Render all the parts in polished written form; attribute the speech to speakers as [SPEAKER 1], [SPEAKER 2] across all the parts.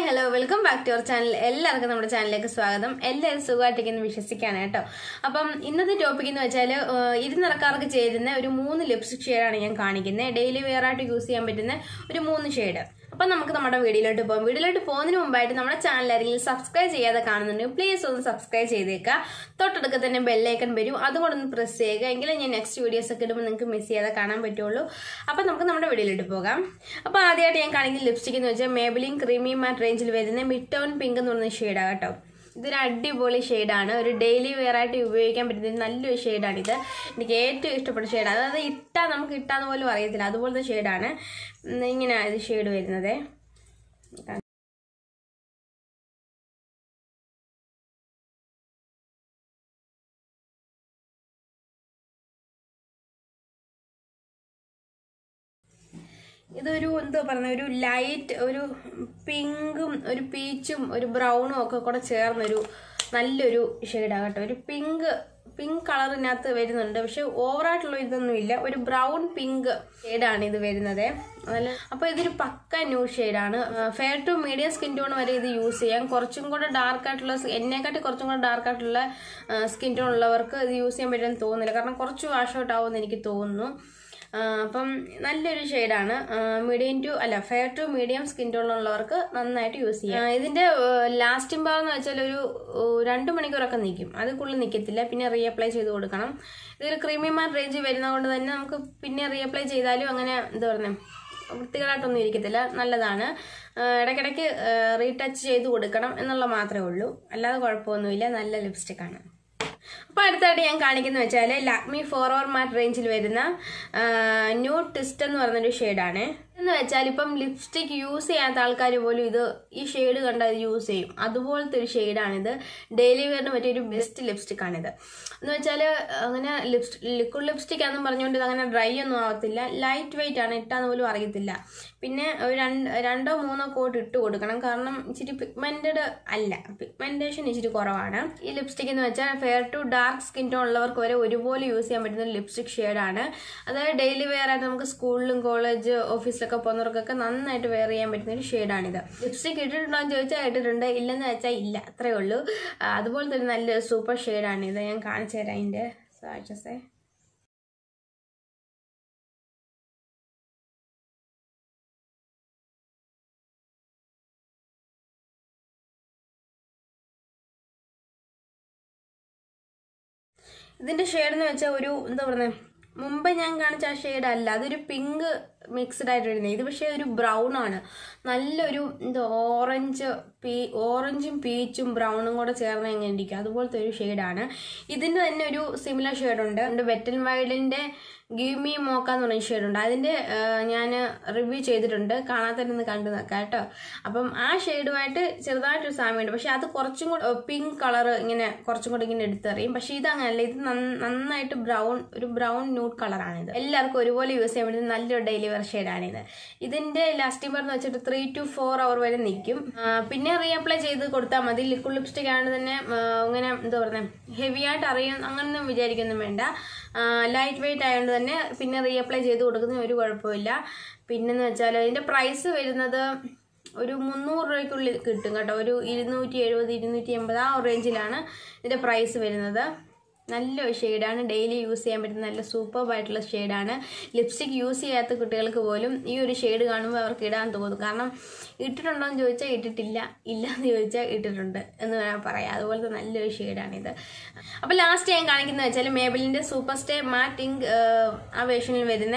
[SPEAKER 1] Hi hello welcome back to our channel. എല്ലാവർക്കും നമ്മുടെ ചാനലിലേക്ക് സ്വാഗതം. എല്ലാവരും സുഖമായിട്ടിരിക്കുന്നു വിശ്വസിക്കാണ് കേട്ടോ. അപ്പം ഇന്നത്തെ ടോപ്പിക് എന്ന് വെച്ചാൽ ഇരുനിറക്കാർക്ക് ചേരുന്ന ഒരു 3 ലിപ്സ്റ്റിക് ഷെയ്ഡാണ് ഞാൻ കാണിക്കുന്നത്. ഡെയിലി വെയർ ആയിട്ട് യൂസ് ചെയ്യാൻ പറ്റുന്ന ഒരു 3 ഷെയ്ഡ്. അപ്പം നമുക്ക് നമ്മുടെ വീഡിയോയിലോട്ട് പോകാം. വീഡിയോയിലോട്ട് പോകുന്നതിന് മുമ്പായിട്ട് നമ്മുടെ ചാനൽ ആരെങ്കിലും സബ്സ്ക്രൈബ് ചെയ്യാതെ കാണുന്നുണ്ടെങ്കിൽ പ്ലീസ് ഒന്ന് സബ്സ്ക്രൈബ് ചെയ്തേക്കുക. തൊട്ടടുക്ക തന്നെ ബെല്ലൈക്കൺ വരും, അതുകൊണ്ടൊന്ന് പ്രസ് ചെയ്യുക. എങ്കിലും ഞാൻ നെക്സ്റ്റ് വീഡിയോസ് ഒക്കെ ഇടുമ്പോൾ നിങ്ങൾക്ക് മിസ് ചെയ്യാതെ കാണാൻ പറ്റുള്ളൂ. അപ്പം നമുക്ക് നമ്മുടെ വീഡിയോയിലോട്ട് പോകാം. അപ്പോൾ ആദ്യമായിട്ട് ഞാൻ കാണിക്കുന്ന ലിപ്സ്റ്റിക് എന്ന് വെച്ചാൽ മേബലിൻ ക്രീമി മാറ്റ് റേഞ്ചിൽ വരുന്ന മിഡ് ടോൺ പിങ്ക് എന്ന് പറയുന്ന ഷെയ്ഡാണ് കേട്ടോ. ഇതൊരു അടിപൊളി ഷെയ്ഡാണ്. ഒരു ഡെയിലി വെയർ ആയിട്ട് ഉപയോഗിക്കാൻ പറ്റുന്ന നല്ലൊരു ഷെയ്ഡാണിത്. എനിക്ക് ഏറ്റവും ഇഷ്ടപ്പെട്ട ഷെയ്ഡാണ്. അതായത് നമുക്ക് ഇട്ടാന്ന് പോലും അറിയത്തില്ല, അതുപോലത്തെ ഷെയ്ഡാണ്. ഇങ്ങനെ ഇത് ഷെയ്ഡ് വരുന്നത്. ഇതൊരു എന്താ പറയുക, ഒരു ലൈറ്റ് ഒരു പിങ്കും ഒരു പീച്ചും ഒരു ബ്രൗണും ഒക്കെ കൂടെ ചേർന്നൊരു നല്ലൊരു ഷെയ്ഡാണ് കേട്ടോ. ഒരു പിങ്ക് കളറിനകത്ത് വരുന്നുണ്ട്, പക്ഷെ ഓവറായിട്ടുള്ള ഇതൊന്നുമില്ല. ഒരു ബ്രൗൺ പിങ്ക് ഷെയ്ഡാണ് ഇത് വരുന്നത്. അപ്പോൾ ഇതൊരു പക്ക ന്യൂഡ് ഷെയ്ഡാണ്. Fair to medium skin tone വരെ ഇത് യൂസ് ചെയ്യാം. കുറച്ചും കൂടെ ഡാർക്കായിട്ടുള്ള, എന്നെക്കാട്ടി കുറച്ചും കൂടെ ഡാർക്കായിട്ടുള്ള സ്കിൻ ടോൺ ഉള്ളവർക്ക് ഇത് യൂസ് ചെയ്യാൻ പറ്റുമെന്ന് തോന്നുന്നില്ല, കാരണം കുറച്ച് വാഷ് ഔട്ട് ആവുമെന്ന് എനിക്ക് തോന്നുന്നു. അപ്പം നല്ലൊരു ഷെയ്ഡാണ്. ഫെയർ ടു മീഡിയം സ്കിൻ ടോണുള്ളവർക്ക് നന്നായിട്ട് യൂസ് ചെയ്യാം. ഇതിന്റെ ലാസ്റ്റിംഗ് പവർ എന്ന് വെച്ചാൽ ഒരു 2 മണിക്കൂറൊക്കെ നിൽക്കും, അതുക്കുള്ളിൽ നിൽക്കത്തില്ല. പിന്നെ റീഅപ്ലൈ ചെയ്ത് കൊടുക്കണം. ഇതൊരു ക്രീമി മാറ്റ് റേഞ്ച് വരുന്നത് കൊണ്ട് തന്നെ നമുക്ക് പിന്നെ റീഅപ്ലൈ ചെയ്താലും അങ്ങനെ എന്താ പറയുക, വൃത്തികളായിട്ടൊന്നും ഇരിക്കത്തില്ല. നല്ലതാണ്. ഇടയ്ക്കിടയ്ക്ക് റീടച്ച് ചെയ്ത് കൊടുക്കണം എന്നുള്ള മാത്രമേ ഉള്ളൂ, അല്ലാതെ കുഴപ്പമൊന്നുമില്ല. നല്ല ലിപ്സ്റ്റിക്കാണ്. അപ്പോൾ അടുത്തായിട്ട് ഞാൻ കാണിക്കുന്ന വെച്ചാൽ ലാക്മി ഫോർഎവർ മാറ്റ് റേഞ്ചിൽ വരുന്ന ന്യൂഡ് ട്വിസ്റ്റ് എന്ന് പറയുന്നൊരു ഷെയ്ഡാണ്. എന്ന് വെച്ചാൽ ഇപ്പം ലിപ്സ്റ്റിക് യൂസ് ചെയ്യാത്ത ആൾക്കാർ പോലും ഈ ഷെയ്ഡ് കണ്ട് അത് യൂസ് ചെയ്യും. അതുപോലത്തെ ഒരു ഷെയ്ഡാണിത്. ഡെയിലി വെയറിന് പറ്റിയൊരു ബെസ്റ്റ് ലിപ്സ്റ്റിക് ആണിത്. എന്ന് വെച്ചാൽ അങ്ങനെ ലിക്വിഡ് ലിപ്സ്റ്റിക് ആണെന്ന് പറഞ്ഞുകൊണ്ട് ഇത് അങ്ങനെ ഡ്രൈ ഒന്നും ആവത്തില്ല. ലൈറ്റ് വെയിറ്റ് ആണ്, ഇട്ടാന്ന് പോലും അറിയത്തില്ല. പിന്നെ ഒരു 2-3 കോട്ട് ഇട്ട് കൊടുക്കണം, കാരണം ഇച്ചിരി പിഗ്മെന്റഡ് അല്ല, പിഗ്മെന്റേഷൻ ഇച്ചിരി കുറവാണ്. ഈ ലിപ്സ്റ്റിക് എന്ന് വെച്ചാൽ fair to dark skin tone ഉള്ളവർക്ക് വരെ ഒരുപോലെ യൂസ് ചെയ്യാൻ പറ്റുന്ന ലിപ്സ്റ്റിക് ഷെയ്ഡാണ്. അതായത് ഡെയിലി വെയർ ആയിട്ട് നമുക്ക് സ്കൂളിലും കോളേജ് ഓഫീസിലൊക്കെ പോകുന്നവർക്കൊക്കെ നന്നായിട്ട് വെയർ ചെയ്യാൻ പറ്റുന്ന ഒരു ഷെയ്ഡാണിത്. ലിപ്സ്റ്റിക് ഇട്ടിട്ടുണ്ടോ എന്ന് ചോദിച്ചാൽ ഇട്ടിട്ടുണ്ട്, ഇല്ലെന്ന് വെച്ചാൽ ഇല്ല, അത്രേ ഉള്ളൂ. അതുപോലത്തെ ഒരു നല്ലൊരു സൂപ്പർ ഷെയ്ഡാണിത്. ഞാൻ കാണിച്ചു തരാം അതിൻ്റെ സ്വാച്ചസേ. ഇതിന്റെ ഷെയ്ഡ് എന്ന് വെച്ചാൽ ഒരു എന്താ പറയുന്നത്, മുമ്പ് ഞാൻ കാണിച്ച ആ ഷെയ്ഡ് അല്ല, അതൊരു പിങ്ക് മിക്സ്ഡ് ആയിട്ട് വരുന്നത്. ഇത് പക്ഷേ ഒരു ബ്രൗൺ ആണ്. നല്ലൊരു എന്താ ഓറഞ്ചും പീച്ചും ബ്രൗണും കൂടെ ചേർന്ന് എങ്ങനെ ഇരിക്കും, അതുപോലത്തെ ഒരു ഷെയ്ഡാണ്. ഇതിൻ്റെ തന്നെ ഒരു സിമിലർ ഷെയ്ഡുണ്ട്. വെറ്റ് ആൻഡ് വൈൽഡിൻ്റെ ഗിവ് മീ മോക്ക എന്ന് പറഞ്ഞ ഷെയ്ഡുണ്ട്. അതിൻ്റെ ഞാൻ റിവ്യൂ ചെയ്തിട്ടുണ്ട്, കാണാത്തന്നെ കണ്ടു നോക്കാം കേട്ടോ. അപ്പം ആ ഷെയ്ഡുമായിട്ട് ചെറുതായിട്ടൊരു സാമ്യമുണ്ട്, പക്ഷെ അത് കുറച്ചും കൂടെ പിങ്ക് കളർ ഇങ്ങനെ കുറച്ചും കൂടെ ഇങ്ങനെ എടുത്തെറിയും. പക്ഷെ ഇത് അങ്ങനെയല്ല, ഇത് നന്നായിട്ട് ഒരു ബ്രൗൺ ന്യൂഡ് കളറാണിത്. എല്ലാവർക്കും ഒരുപോലെ യൂസ് ചെയ്യാൻ പറ്റുന്ന നല്ലൊരു ഡെയിലി വെയർ ഷെയ്ഡാണിത്. ഇതിന്റെ ലാസ്റ്റിംഗ് പവർ എന്ന് വെച്ചിട്ട് 3 to 4 അവർ വരെ നിൽക്കും. പിന്നെ റീഅപ്ലൈ ചെയ്ത് കൊടുത്താൽ മതി. ലിക്വിഡ് ലിപ്സ്റ്റിക് ആയതുകൊണ്ട് തന്നെ ഇങ്ങനെ എന്താ പറയുക, ഹെവി ആയിട്ട് അങ്ങനൊന്നും വിചാരിക്കൊന്നും വേണ്ട. ലൈറ്റ് വെയിറ്റ് ആയതുകൊണ്ട് തന്നെ പിന്നെ റീഅപ്ലൈ ചെയ്ത് കൊടുക്കുന്നതിന് ഒരു കുഴപ്പമില്ല. പിന്നെന്ന് വെച്ചാൽ ഇതിന്റെ പ്രൈസ് വരുന്നത് ഒരു 300 രൂപയ്ക്കുള്ളിൽ കിട്ടും കേട്ടോ. ഒരു 270-280 ആ റേഞ്ചിലാണ് ഇതിന്റെ പ്രൈസ് വരുന്നത്. നല്ലൊരു ഷെയ്ഡാണ്. ഡെയിലി യൂസ് ചെയ്യാൻ പറ്റുന്ന നല്ല സൂപ്പർബായിട്ടുള്ള ഷെയ്ഡാണ്. ലിപ്സ്റ്റിക് യൂസ് ചെയ്യാത്ത കുട്ടികൾക്ക് പോലും ഈ ഒരു ഷെയ്ഡ് കാണുമ്പോൾ അവർക്ക് ഇടാൻ തോന്നും, കാരണം ഇട്ടിട്ടുണ്ടോ എന്ന് ചോദിച്ചാൽ ഇട്ടിട്ടില്ല, ഇല്ലയെന്ന് ചോദിച്ചാൽ ഇട്ടിട്ടുണ്ട് എന്ന് വേണം പറയാം. അതുപോലത്തെ നല്ലൊരു ഷെയ്ഡാണിത്. അപ്പോൾ ലാസ്റ്റ് ഞാൻ കാണിക്കുന്നത് വെച്ചാൽ മേബലിൻ്റെ സൂപ്പർ സ്റ്റേ മാറ്റ് ഇങ്ക് ആ വേർഷനിൽ വരുന്ന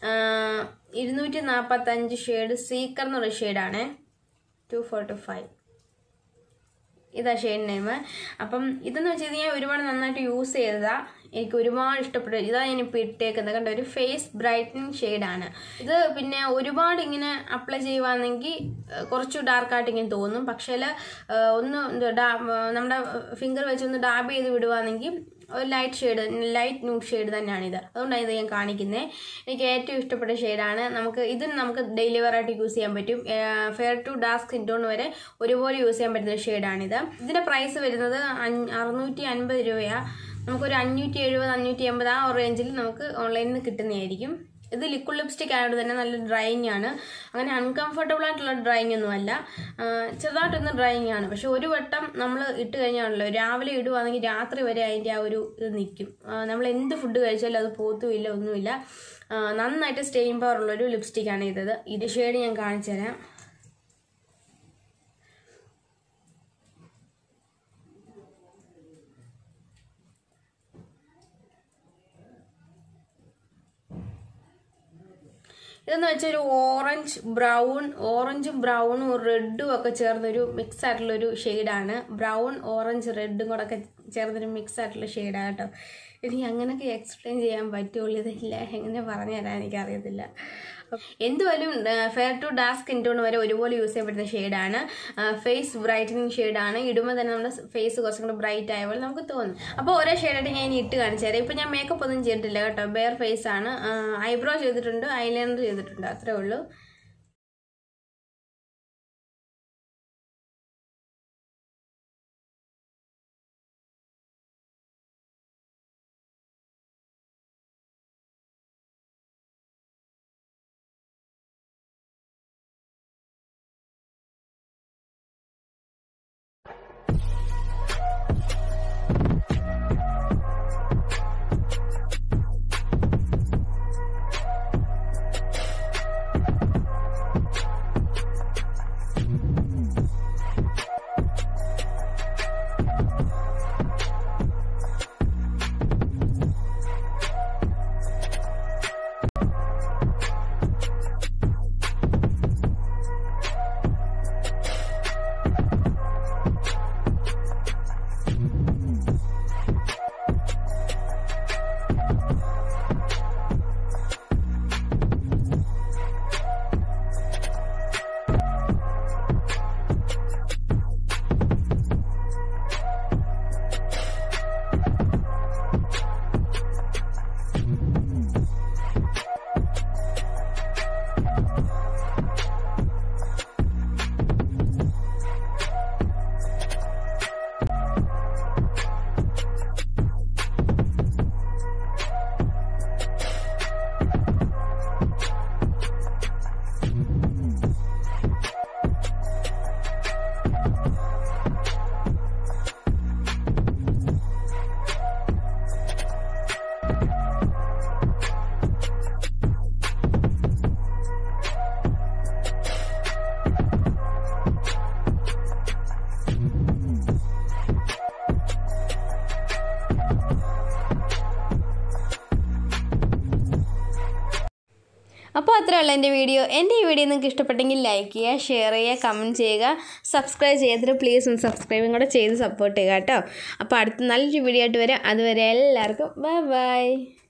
[SPEAKER 1] 245 ഷെയ്ഡ് സീക്കർ എന്നൊരു ഷെയ്ഡാണ്. 245 ഇതാ ഷെയ്ഡ് നെയിം. അപ്പം ഇതെന്ന് വെച്ച് കഴിഞ്ഞാൽ ഒരുപാട് നന്നായിട്ട് യൂസ് ചെയ്തതാ, എനിക്ക് ഒരുപാട് ഇഷ്ടപ്പെട്ടു. ഇതാ ഞാനിപ്പോൾ ഇട്ടേക്കുന്നത് കണ്ട, ഒരു ഫേസ് ബ്രൈറ്റനിങ് ഷെയ്ഡാണ് ഇത്. പിന്നെ ഒരുപാട് ഇങ്ങനെ അപ്ലൈ ചെയ്യുവാണെങ്കിൽ കുറച്ച് ഡാർക്കായിട്ട് ഇങ്ങനെ തോന്നും, പക്ഷേ ഒന്ന് നമ്മുടെ ഫിംഗർ വെച്ചൊന്ന് ഡാബ് ചെയ്ത് വിടുവാണെങ്കിൽ ഒരു ലൈറ്റ് ന്യൂഡ് ഷെയ്ഡ് തന്നെയാണിത്. അതുകൊണ്ടാണ് ഇത് ഞാൻ കാണിക്കുന്നത്. എനിക്ക് ഏറ്റവും ഇഷ്ടപ്പെട്ട ഷെയ്ഡാണ്. നമുക്ക് ഡെയിലി വെയർ ആയിട്ട് യൂസ് ചെയ്യാൻ പറ്റും. Fair to dark skin tone വരെ ഒരുപോലെ യൂസ് ചെയ്യാൻ പറ്റുന്ന ഷെയ്ഡാണിത്. ഇതിൻ്റെ പ്രൈസ് വരുന്നത് 650 രൂപയാണ്. നമുക്കൊരു 570-580 ആ റേഞ്ചിൽ നമുക്ക് ഓൺലൈനിൽ നിന്ന് കിട്ടുന്നതായിരിക്കും. ഇത് ലിക്വിഡ് ലിപ്സ്റ്റിക് ആയതുകൊണ്ട് തന്നെ നല്ല ഡ്രൈയിങ് ആണ്. അങ്ങനെ അൺകംഫർട്ടബിൾ ആയിട്ടുള്ള ഡ്രൈയിങ് ഒന്നും അല്ല, ചെറുതായിട്ടൊന്ന് ഡ്രൈയിങ് ആണ്. പക്ഷെ ഒരു വട്ടം നമ്മൾ ഇട്ട് കഴിഞ്ഞാണല്ലോ, രാവിലെ ഇടുവാണെങ്കിൽ രാത്രി വരെ അതിൻ്റെ ആ ഒരു ഇത് നിൽക്കും. നമ്മൾ എന്ത് ഫുഡ് കഴിച്ചാലും അത് പോത്തുമില്ല, ഒന്നുമില്ല. നന്നായിട്ട് സ്റ്റെയിൻ പവർ ഉള്ളൊരു ലിപ്സ്റ്റിക്കാണ് ഇത്. ഇത് ഷെയ്ഡ് ഞാൻ കാണിച്ചു തരാം. ഇതെന്ന് വെച്ചാൽ ഒരു ഓറഞ്ചും ബ്രൗണും റെഡും ഒക്കെ ചേർന്നൊരു മിക്സ് ആയിട്ടുള്ളൊരു ഷെയ്ഡാണ്. ബ്രൗൺ, ഓറഞ്ച്, റെഡും കൂടെ ഒക്കെ ചേർന്നൊരു മിക്സ് ആയിട്ടുള്ള ഷെയ്ഡാണ് കേട്ടോ. എനിക്ക് അങ്ങനെയൊക്കെ എക്സ്പ്ലെയിൻ ചെയ്യാൻ പറ്റുള്ളൂ, ഇതില്ല എങ്ങനെ പറഞ്ഞു തരാൻ എനിക്കറിയത്തില്ല. എന്തുവായാലും fair to dark skin tone വരെ ഒരുപോലെ യൂസ് ചെയ്യാൻ പറ്റുന്ന ഷെയ്ഡാണ്. ഫേസ് ബ്രൈറ്റനിങ് ഷെയ്ഡാണ്. ഇടുമ്പോൾ തന്നെ നമ്മുടെ ഫേസ് കുറച്ചും കൂടെ ബ്രൈറ്റ് ആയ പോലെ നമുക്ക് തോന്നും. അപ്പോൾ ഓരോ ഷെയ്ഡായിട്ട് ഞാൻ ഇനി ഇട്ട് കാണിച്ചു തരാം. ഇപ്പം ഞാൻ മേക്കപ്പ് ഒന്നും ചെയ്തിട്ടില്ല കേട്ടോ, ബെയർ ഫേസ് ആണ്. ഐബ്രോ ചെയ്തിട്ടുണ്ട്, ഐലൈനർ ചെയ്തിട്ടുണ്ട്, അത്രേ ഉള്ളൂ. അപ്പോൾ അത്രയുള്ള എൻ്റെ വീഡിയോ ഈ വീഡിയോ നിങ്ങൾക്ക് ഇഷ്ടപ്പെട്ടെങ്കിൽ ലൈക്ക് ചെയ്യുക, ഷെയർ ചെയ്യുക, കമൻറ്റ് ചെയ്യുക, സബ്സ്ക്രൈബ് ചെയ്തിട്ട് പ്ലീസ് ഒന്ന് സബ്സ്ക്രൈബും കൂടെ ചെയ്ത് സപ്പോർട്ട് ചെയ്യുക കേട്ടോ. അപ്പോൾ അടുത്ത നല്ലൊരു വീഡിയോ ആയിട്ട് വരാം. അതുവരെ എല്ലാവർക്കും ബൈ ബൈ.